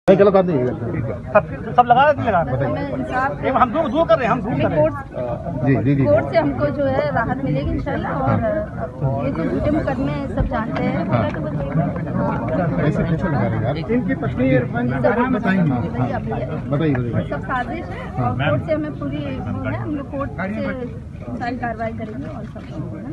गलत बात नहीं है। सब लगा हम दूर कर रहे हैं, जी कोर्ट से हमको जो है राहत मिलेगी इंशाल्लाह। और ये जो झूठे मुकदमे सब जानते हैं ऐसे कैसे लगा रहे हैं इनकी पत्नी बताइए सब साजिश है। और कोर्ट से हमें पूरी वो है, हम लोग कोर्ट से सारी कार्रवाई करेंगे और सब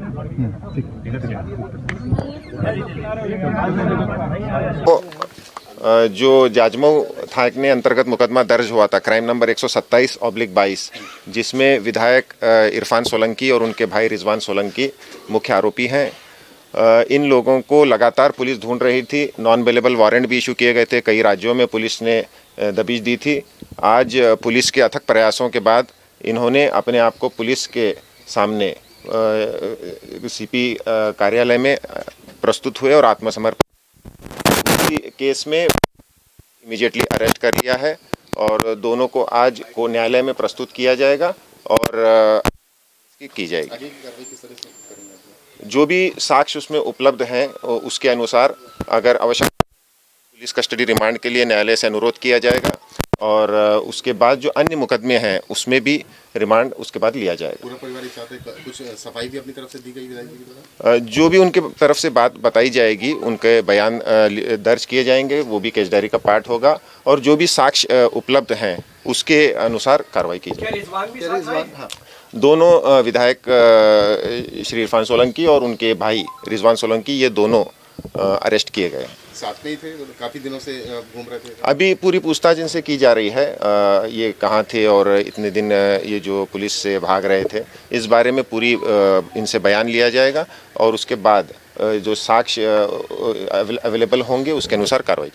जो जाजमऊ थाने अंतर्गत मुकदमा दर्ज हुआ था क्राइम नंबर 127/22, जिसमें विधायक इरफान सोलंकी और उनके भाई रिजवान सोलंकी मुख्य आरोपी हैं। इन लोगों को लगातार पुलिस ढूंढ रही थी। नॉन अवेलेबल वारंट भी इशू किए गए थे, कई राज्यों में पुलिस ने दबिश दी थी। आज पुलिस के अथक प्रयासों के बाद इन्होंने अपने आप को पुलिस के सामने सीपी कार्यालय में प्रस्तुत हुए और आत्मसमर्पण केस में इमीडिएटली अरेस्ट कर लिया है और दोनों को आज को न्यायालय में प्रस्तुत किया जाएगा और की जाएगी। जो भी साक्ष्य उसमें उपलब्ध हैं उसके अनुसार अगर आवश्यक पुलिस कस्टडी रिमांड के लिए न्यायालय से अनुरोध किया जाएगा और उसके बाद जो अन्य मुकदमे हैं उसमें भी रिमांड उसके बाद लिया जाएगा। पूरा परिवार एक साथ है, कुछ सफाई भी अपनी तरफ से दी गई? जो भी उनके तरफ से बात बताई जाएगी, उनके बयान दर्ज किए जाएंगे, वो भी केस डायरी का पार्ट होगा और जो भी साक्ष्य उपलब्ध हैं उसके अनुसार कार्रवाई की जाएगी। दोनों विधायक श्री इरफान सोलंकी और उनके भाई रिजवान सोलंकी, ये दोनों अरेस्ट किए गए। साथ में ही थे, काफी दिनों से घूम रहे थे। अभी पूरी पूछताछ इनसे की जा रही है। ये कहाँ थे और इतने दिन ये जो पुलिस से भाग रहे थे, इस बारे में पूरी इनसे बयान लिया जाएगा और उसके बाद जो साक्ष्य अवेलेबल होंगे उसके अनुसार कार्रवाई